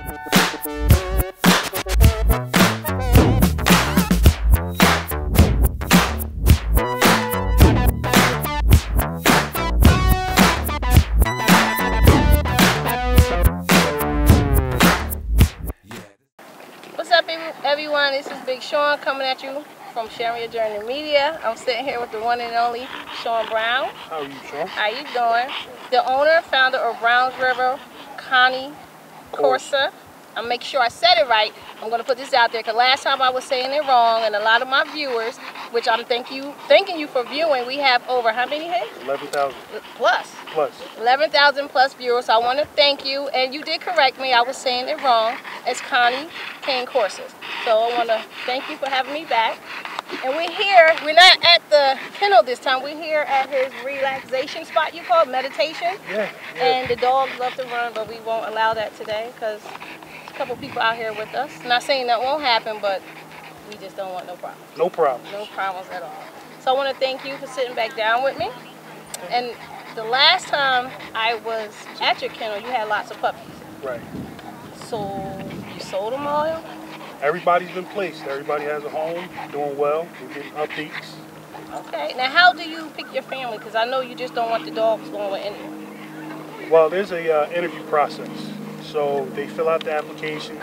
What's up, everyone? This is Big Sean coming at you from SUJ-Media. I'm sitting here with the one and only Shon Brown. How are you, Shon? How you doing? The owner, founder of Browns River, Cane Corso. I'll make sure I said it right. I'm going to put this out there because last time I was saying it wrong, and a lot of my viewers, which I'm thanking you for viewing, we have over how many hits? 11,000. Plus. 11,000 plus viewers. So I want to thank you, and you did correct me. I was saying it wrong. It's Cane Corso. So I want to thank you for having me back. And we're here. We're not at the kennel this time. We're here at his relaxation spot. You call it meditation. Yeah. And the dogs love to run, but we won't allow that today because a couple people out here with us. Not saying that won't happen, but we just don't want no problems. No problems. No problems at all. So I want to thank you for sitting back down with me. And the last time I was at your kennel, you had lots of puppies. Right. So you sold them all? Everybody's been placed. Everybody has a home, doing well. We're getting updates. Okay. Now, how do you pick your family? Because I know you just don't want the dogs going with anyone. Well, there's a interview process. So they fill out the application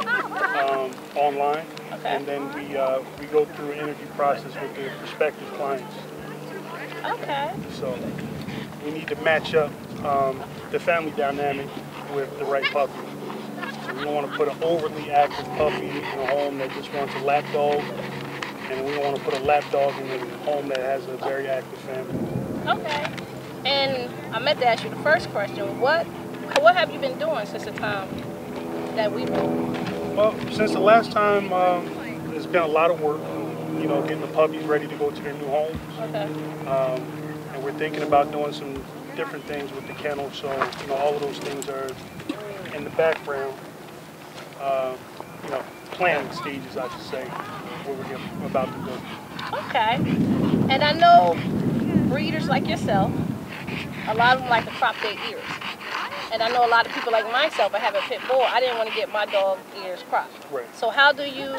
online, Okay. and then we go through an interview process with the prospective clients. Okay. So we need to match up the family dynamic with the right puppy. So we don't want to put an overly active puppy in a home that just wants a lap dog, and we don't want to put a lap dog in a home that has a very active family. Okay. And I meant to ask you the first question. What have you been doing since the time that we moved? Well, since the last time, there's been a lot of work, you know, getting the puppies ready to go to their new homes. Okay. And we're thinking about doing some different things with the kennel, so, you know, all of those things are in the background, you know, planning stages, I should say, where we're about to go. Okay. And I know breeders like yourself, a lot of them like to crop their ears. And I know a lot of people like myself, I have a pit bull, I didn't want to get my dog's ears cropped. Right. So how do you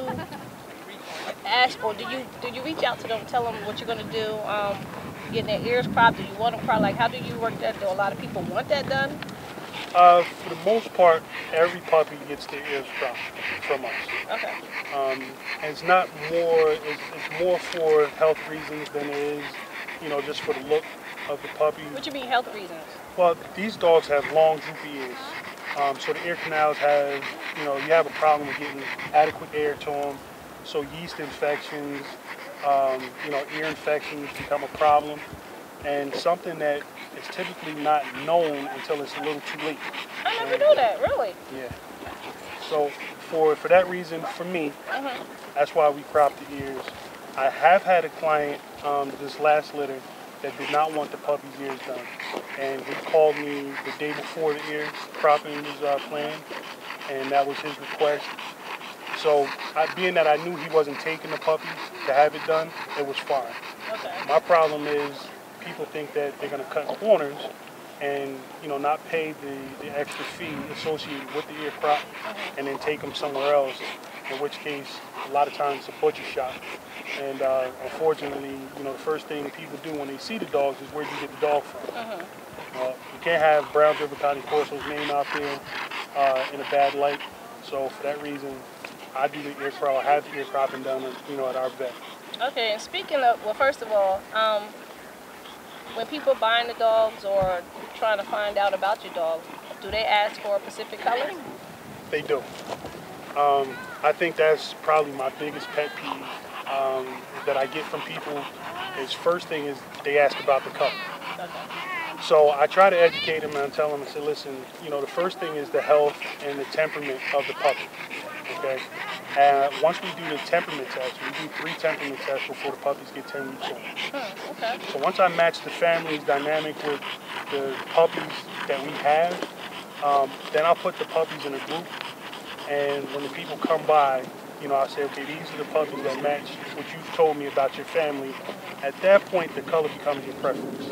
ask, or do you reach out to them, tell them what you're going to do, getting their ears cropped? Do you want them cropped? Like, how do you work that? Do a lot of people want that done? For the most part, every puppy gets their ears cropped from us. Okay. And it's not more, it's more for health reasons than it is, you know, just for the look of the puppy. What you mean health reasons? Well, these dogs have long, droopy ears. So the ear canals have, you know, you have a problem with getting adequate air to them. So yeast infections, you know, ear infections become a problem. And something that is typically not known until it's a little too late. I never knew that, really. Yeah. So for that reason, for me, that's why we crop the ears. I have had a client this last litter that did not want the puppy's ears done. And he called me the day before the ears cropping was planned, and that was his request. So being that I knew he wasn't taking the puppy to have it done, it was fine. Okay. My problem is people think that they're going to cut corners and, you know, not pay the extra fee associated with the ear crop and then take them somewhere else, in which case a lot of times it's a butcher shop. And unfortunately, you know, the first thing people do when they see the dogs is where do you get the dog from? You can't have Browns River Cane Corso's name out there in a bad light. So for that reason, I do the ear crop. I have the ear cropping done, you know, at our vet. Okay, and speaking of, well, first of all, when people buying the dogs or trying to find out about your dog, do they ask for a specific color? They do. I think that's probably my biggest pet peeve that I get from people is first thing is they ask about the color. Okay. So I try to educate them and I tell them, I say, listen, you know, the first thing is the health and the temperament of the puppy. Okay. And once we do the temperament test, we do 3 temperament tests before the puppies get 10 weeks old. Okay. So once I match the family's dynamic with the puppies that we have, then I'll put the puppies in a group. And when the people come by, you know, I say, okay, these are the puppies that match what you've told me about your family. At that point, the color becomes your preference.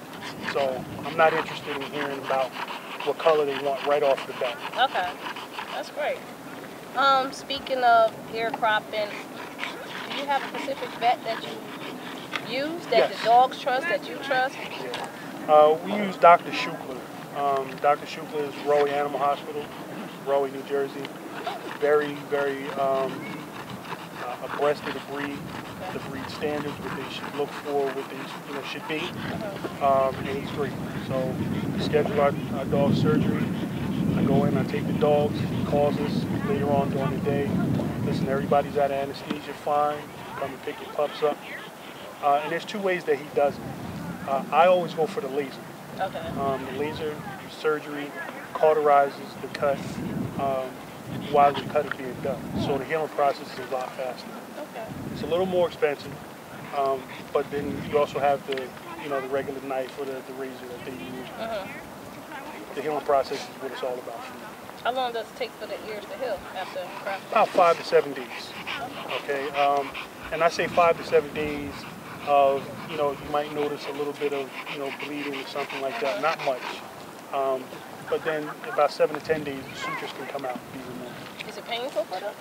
So I'm not interested in hearing about what color they want right off the bat. Okay. That's great. Speaking of ear cropping, do you have a specific vet that you use, that Yes. the dogs trust, that you trust? Yeah. We use Dr. Shukler. Dr. Shukler is Rowe Animal Hospital, Rowe, New Jersey. Very, very abreast of the breed standards, what they should look for, what they should be, and he's great. So we schedule our dog surgery. I go in, I take the dogs. He calls us later on during the day. Listen, everybody's out of anesthesia, fine. Come and pick your pups up. And there's two ways that he does it. I always go for the laser. Okay. The laser surgery cauterizes the cut while the cut is being done. So the healing process is a lot faster. Okay. It's a little more expensive, but then you also have the regular knife or the razor that they use. The healing process is what it's all about. How long does it take for the ears to heal after cropping? About 5 to 7 days. Okay, and I say 5 to 7 days of you might notice a little bit of bleeding or something like that. Not much, but then about 7 to 10 days, the sutures can come out and be removed. Is it painful for them?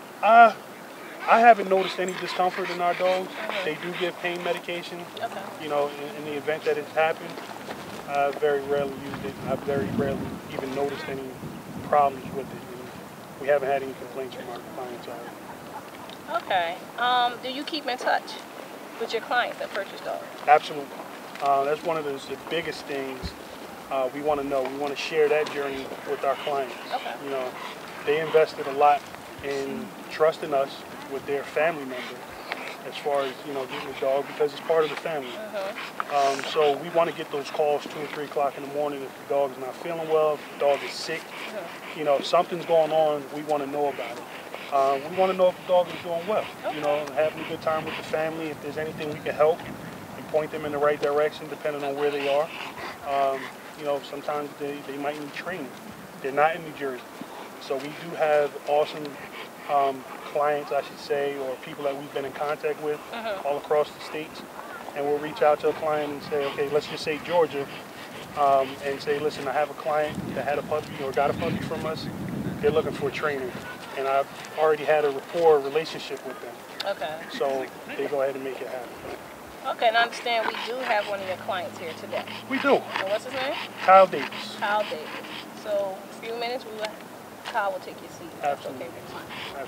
I haven't noticed any discomfort in our dogs. They do give pain medication. Okay. In the event that it's happened, I've very rarely used it. I've very rarely even noticed any problems with it. And we haven't had any complaints from our clients either. Okay. Do you keep in touch with your clients that purchase dogs? Absolutely. That's one of the biggest things we want to know. We want to share that journey with our clients. Okay. They invested a lot in trusting us with their family member as far as getting a dog, because it's part of the family. So we want to get those calls 2 or 3 o'clock in the morning if the dog is not feeling well, if the dog is sick. If something's going on, we want to know about it. We want to know if the dog is doing well. Having a good time with the family. If there's anything we can help and point them in the right direction, depending on where they are. Sometimes they might need training. They're not in New Jersey, so we do have awesome clients, I should say, or people that we've been in contact with all across the states. And we'll reach out to a client and say, okay, let's just say Georgia, and say, listen, I have a client that had a puppy or got a puppy from us. They're looking for a trainer, and I've already had a relationship with them. Okay. So they go ahead and make it happen. Okay, and I understand we do have one of your clients here today. We do. And what's his name? Kyle Davis. Kyle Davis. So in a few minutes, Kyle will take your seat. Absolutely. Okay with you.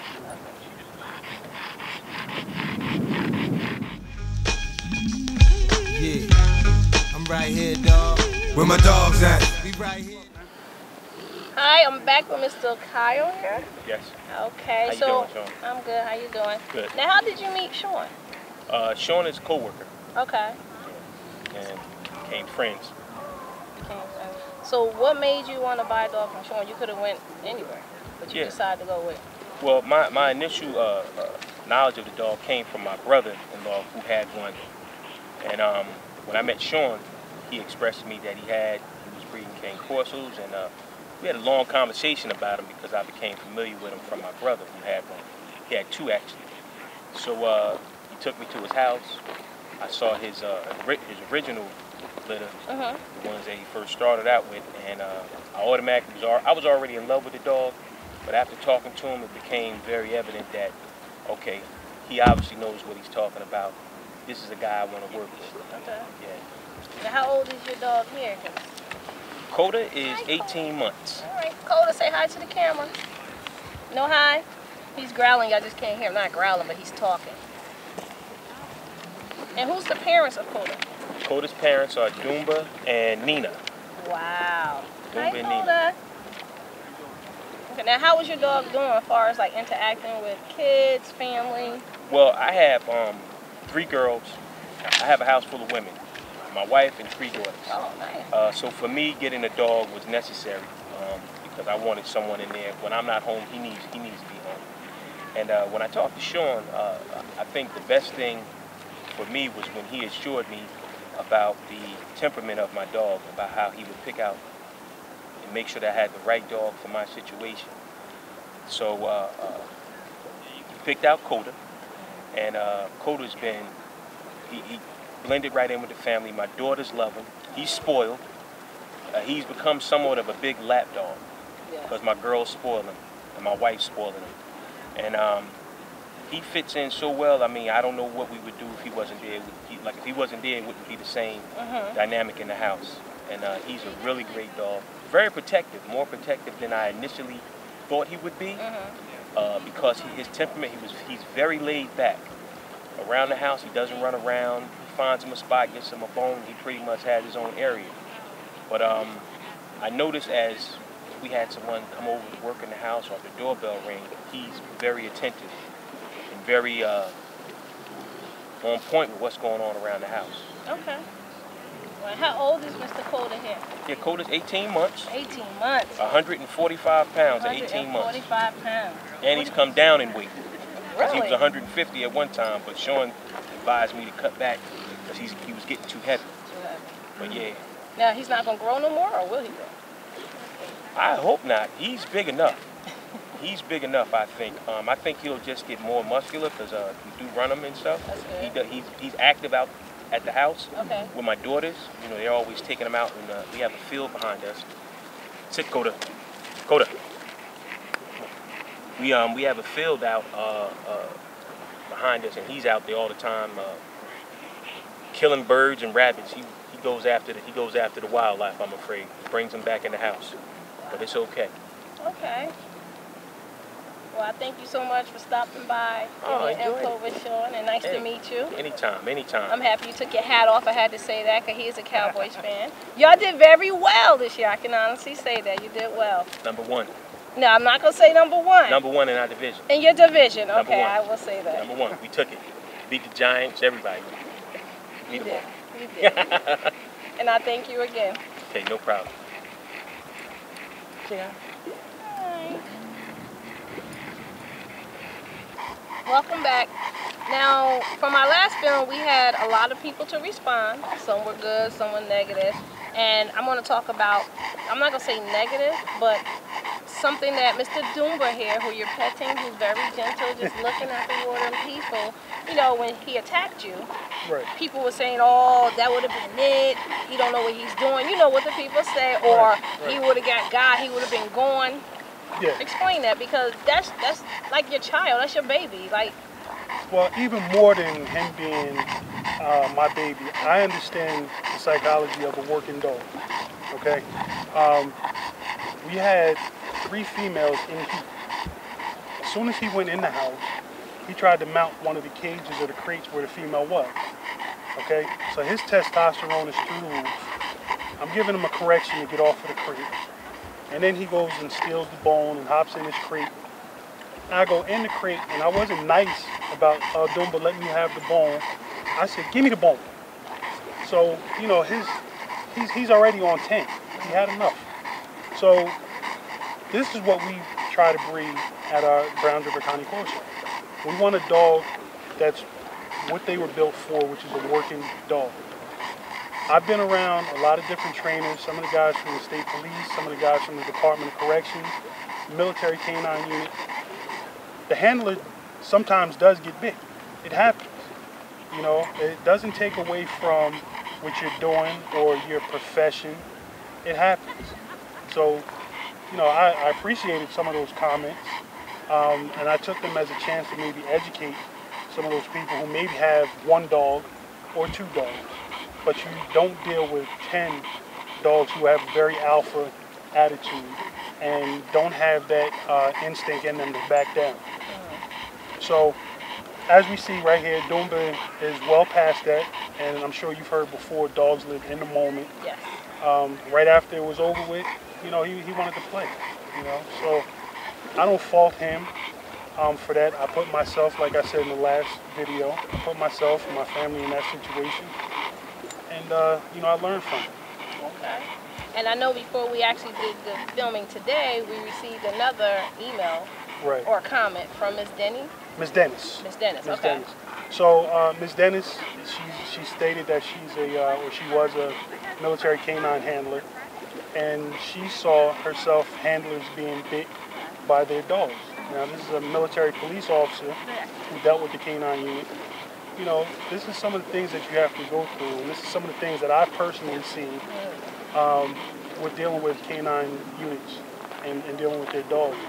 Absolutely. Yeah, I'm right here, dog. Where my dogs at? We right here. Hi, I'm back with Mr. Kyle here. Yes. Okay, How you so doing, Shon? I'm good. How you doing? Good. Now, how did you meet Shon? Shon is a co-worker. Okay. And became friends. So what made you want to buy a dog from Shon? You could have went anywhere, but you decided to go with. Well, my initial knowledge of the dog came from my brother-in-law who had one. And when I met Shon, he expressed to me that he was breeding Cane Corsos, and we had a long conversation about him because I became familiar with him from my brother who had one. He had 2 actually. So he took me to his house. I saw his original litter, the ones that he first started out with, and I automatically I was already in love with the dog, but after talking to him, it became very evident that, okay, he obviously knows what he's talking about. This is a guy I want to work with. Okay. Yeah. Now, how old is your dog here? Coda is 18 months. All right, Coda, say hi to the camera. No hi? He's growling, I just can't hear him. Not growling, but he's talking. And who's the parents of Coda? Coda's parents are Dumba and Nina. Wow. Dumba Hi, and Coda. Nina. Okay, now how was your dog doing as far as like interacting with kids, family? Well, I have 3 girls. I have a house full of women. My wife and 3 daughters. Oh, nice. So for me, getting a dog was necessary because I wanted someone in there. When I'm not home, he needs to be home. And when I talked to Shon, I think the best thing for me was when he assured me about the temperament of my dog, about how he would pick out and make sure that I had the right dog for my situation. So he picked out Coda, and Coda's been, he blended right in with the family. My daughters love him. He's spoiled. He's become somewhat of a big lap dog because my girls spoil him. and my wife's spoiling him. And he fits in so well. I mean, I don't know what we would do if he wasn't there. Like if he wasn't there, it wouldn't be the same dynamic in the house. And he's a really great dog. Very protective, more protective than I initially thought he would be. Because his temperament, he's very laid back. Around the house, he doesn't run around. He finds him a spot, gets him a bone. He pretty much has his own area. But I noticed as we had someone come over to work in the house or the doorbell ring, he's very attentive and very on point with what's going on around the house. Okay. Well, how old is Mr. Coda here? Yeah, Coda's 18 months. 18 months. 145 pounds at 18 months. 145 pounds. And he's come down in weight. Really? He was 150 at one time, but Shon advised me to cut back because he was getting too heavy. But yeah. Now, he's not going to grow no more, or will he grow? I hope not. He's big enough. He's big enough, I think. I think he'll just get more muscular because we do run him and stuff. That's good. He's active out at the house with my daughters. You know, they're always taking him out, and we have a field behind us. Sit, Coda. Coda. We have a field out behind us, and he's out there all the time killing birds and rabbits. He goes after the wildlife, I'm afraid. Brings them back in the house, but it's okay. Okay. Well, I thank you so much for stopping by, giving your info with Shon, and nice to meet you. Anytime, anytime. I'm happy you took your hat off. I had to say that because he is a Cowboys fan. Y'all did very well this year. I can honestly say that. You did well. Number one. No, I'm not going to say number one. Number one in our division. In your division. Number Okay, one. I will say that. Number one. We took it. Beat the Giants, everybody. You did. You did. And I thank you again. Okay, no problem. Yeah. Hi. Welcome back. Now, from our last film, we had a lot of people to respond. Some were good, some were negative. And I'm going to talk about, I'm not going to say negative, but something that Mr. Doomba here, who you're petting, who's very gentle, just looking after you and people, you know, when he attacked you, people were saying, oh, that would have been it. He don't know what he's doing. You know what the people say, or he would have got, he would have been gone. Yeah. Explain that, because that's like your child, that's your baby. Like, well, even more than him being my baby, I understand the psychology of a working dog. Okay, we had 3 females in heat. As soon as he went in the house, he tried to mount one of the cages or the crates where the female was. Okay, so his testosterone is through the roof. I'm giving him a correction to get off of the crate. And then he goes and steals the bone and hops in his crate. I go in the crate, and I wasn't nice about Dumba letting me have the bone. I said, give me the bone. So, you know, he's already on 10. He had enough. So this is what we try to breed at our Brown River Cane Corso. We want a dog that's what they were built for, which is a working dog. I've been around a lot of different trainers, some of the guys from the state police, some of the guys from the Department of Corrections, military canine unit. The handler sometimes does get bit. It happens. You know, it doesn't take away from what you're doing or your profession. It happens. So, you know, I appreciated some of those comments, and I took them as a chance to maybe educate some of those people who maybe have 1 dog or 2 dogs. But you don't deal with 10 dogs who have a very alpha attitude and don't have that instinct in them to back down. So, as we see right here, Dumba is well past that, and I'm sure you've heard before, dogs live in the moment. yes. Right after it was over with, you know, he wanted to play, you know. So, I don't fault him for that. I put myself, like I said in the last video, I put myself and my family in that situation. And, you know, I learned from it. Okay. And I know before we actually did the filming today, we received another email or comment from Miss Denny. Miss Dennis. Miss Dennis, Miss okay. Dennis. So, Miss Dennis, she stated that she's or she was a military canine handler, and she saw herself handlers being bit by their dogs. Now, this is a military police officer who dealt with the canine unit. You know, this is some of the things that you have to go through, and this is some of the things that I've personally seen with dealing with canine units and dealing with their dogs.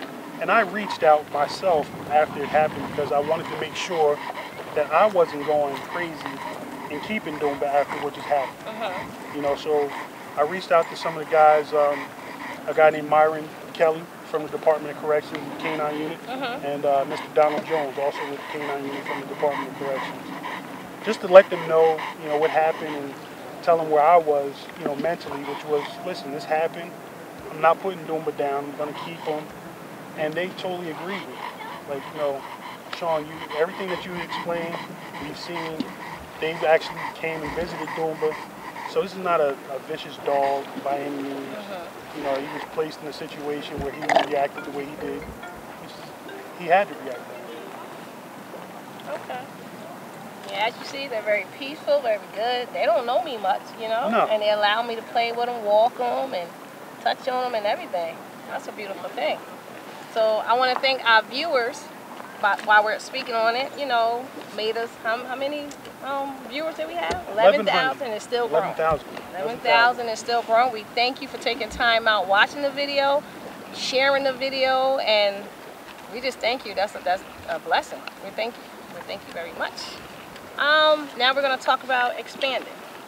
And I reached out myself after it happened because I wanted to make sure that I wasn't going crazy and keeping Dumba after what just happened. You know, so I reached out to some of the guys, a guy named Myron Kelly from the Department of Corrections, the Canine Unit, and Mr. Donald Jones, also with the Canine Unit from the Department of Corrections. Just to let them know, you know, what happened and tell them where I was, you know, mentally, which was, listen, this happened. I'm not putting Dumba down. I'm going to keep him. And they totally agreed with me. Like, you know, Shon, everything that you explained, we've seen, they actually came and visited Dumba. So this is not a vicious dog by any means. You know, he was placed in a situation where he reacted the way he did. He had to react that way. Okay. Yeah, as you see, they're very peaceful, very good. They don't know me much, you know? No. And they allow me to play with them, walk them, and touch on them and everything. That's a beautiful thing. So I want to thank our viewers while we're speaking on it. You know, made us, how many viewers did we have? 11,000 is still growing. 11,000 is still growing. We thank you for taking time out watching the video, sharing the video, and we just thank you. That's a blessing. We thank you. We thank you very much. Now we're going to talk about expanding.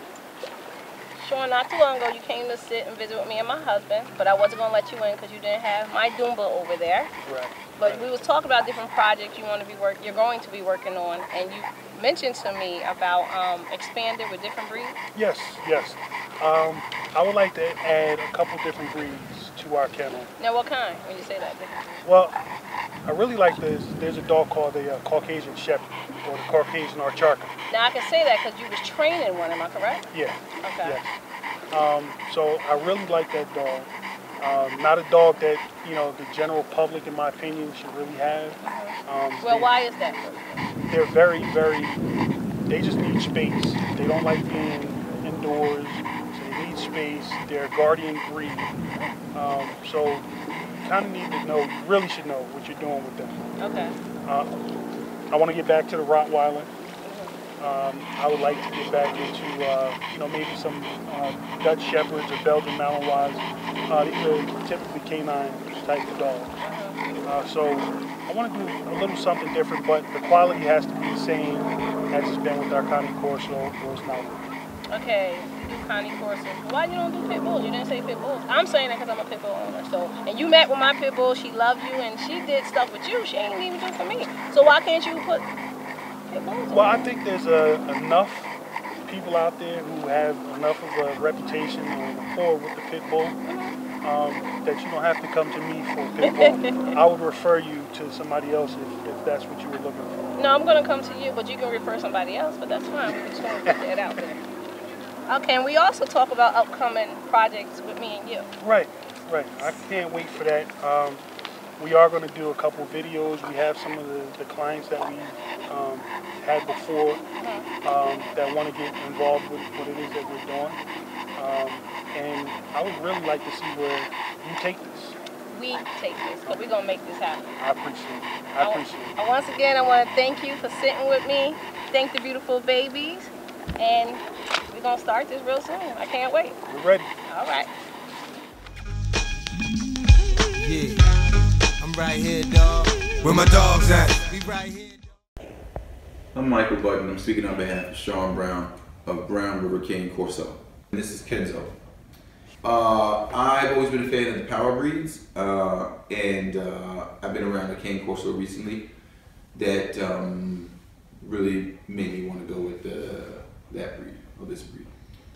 Shon, not too long ago, you came to sit and visit with me and my husband, but I wasn't going to let you in because you didn't have my Dumba over there. Right. But we was talking about different projects you're going to be working on, and you mentioned to me about expanding with different breeds. Yes, yes. I would like to add a couple different breeds to our kennel. Now, what kind, when you say that? Different breeds? Well, I really like this. There's a dog called a Caucasian Shepherd, or the Caucasian Archarka. Now, I can say that because you was training one, am I correct? Yeah. Okay. Yes. So I really like that dog. Not a dog that, you know, the general public, in my opinion, should really have. Well, why is that? They're very, they just need space. They don't like being indoors, so they need space. They're a guardian breed. So you kind of need to know, you really should know what you're doing with them. Okay. I want to get back to the Rottweiler. I would like to get back into, you know, maybe some Dutch Shepherds or Belgian Malinois. These are typically canine type of dogs. So I want to do a little something different, but the quality has to be the same as it's been with our Cane Corso or now. Okay, you do Cane Corso. Why you don't do pit bulls? You didn't say pit bulls. I'm saying that because I'm a pit bull owner. So, and you met with my pit bull. She loved you, and she did stuff with you. She ain't even do for me. So why can't you put pit bulls? Well, I think there's enough people out there who have enough of a reputation and rapport with the pit bull that you don't have to come to me for a pit bull. I would refer you to somebody else if that's what you were looking for. No, I'm going to come to you, but you can refer somebody else, but that's fine. We just want to put that out there. Okay, and we also talk about upcoming projects with me and you. Right, right. I can't wait for that. We are going to do a couple videos. We have some of the clients that we had before that want to get involved with what it is that we're doing. And I would really like to see where you take this. We take this, because we're going to make this happen. I appreciate it. I appreciate it. Once again, I want to thank you for sitting with me. Thank the beautiful babies. And we're going to start this real soon. I can't wait. We're ready. All right. Yeah, I'm right here, dog. Where my dogs at? We right here, dog. I'm Michael Button. I'm speaking on behalf of Shon Brown of Brown River Cane Corso. And this is Kenzo. I've always been a fan of the power breeds, and I've been around the Cane Corso recently that really made me want to go with that breed, or this breed.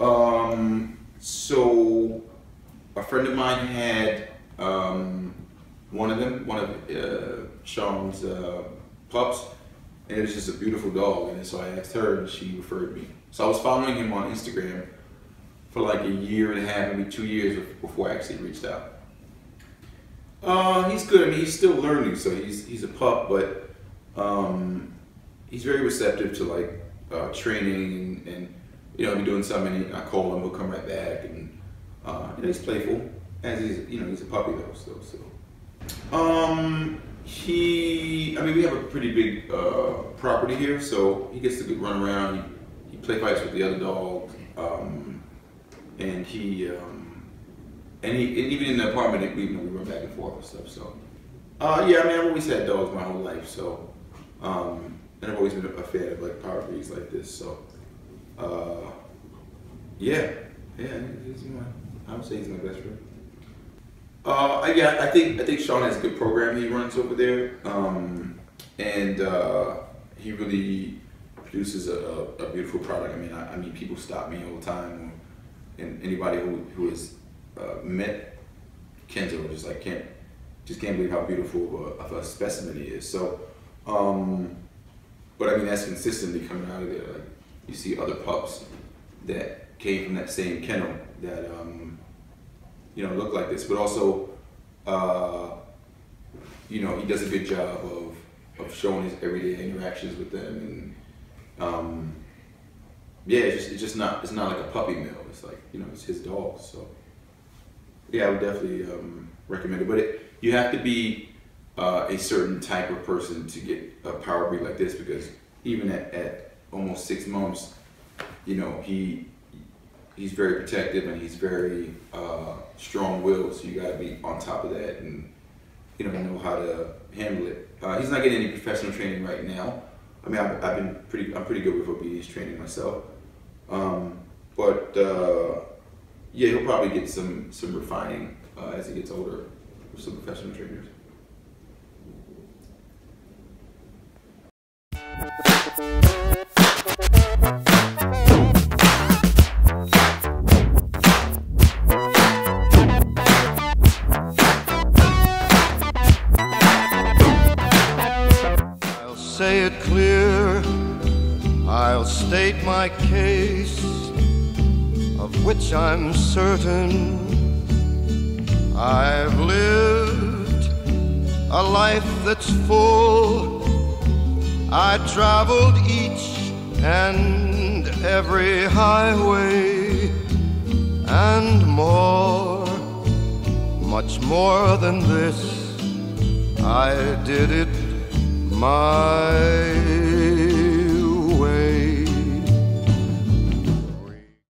So a friend of mine had one of Shon's pups, and it was just a beautiful dog, and so I asked her and she referred me. So I was following him on Instagram for like a year and a half, maybe 2 years before I actually reached out. He's good. I mean, he's still learning, so he's a pup, but he's very receptive to like training and you know, if you're doing something, and I call him, he'll come right back, and you know, he's playful, as he's a puppy though. So I mean, we have a pretty big property here, so he gets to run around. He play fights with the other dogs. And even in the apartment, we run back and forth and stuff. So Yeah, I mean, I've always had dogs my whole life, so, and I've always been a fan of like power breeds like this, so, yeah, I would say he's my best friend. Yeah, I think Shon has a good program he runs over there, and he really produces a beautiful product. I mean, people stop me all the time, and anybody who has met Kenzo just can't believe how beautiful of a specimen he is. So, but I mean, that's consistently coming out of there. Like, you see other pups that came from that same kennel that look like this, but also, he does a good job of showing his everyday interactions with them, and yeah, it's not like a puppy mill. It's like, it's his dog. So yeah, I would definitely recommend it. But you have to be a certain type of person to get a power breed like this, because even at almost 6 months, he's very protective and he's very strong-willed. So you got to be on top of that and know how to handle it. He's not getting any professional training right now. I mean, I'm pretty good with obedience training myself. But yeah, he'll probably get some refining as he gets older with some professional trainers. I'll say it clear, I'll state my case, of which I'm certain. I've lived a life that's full. I traveled each and every highway, and more, much more than this, I did it my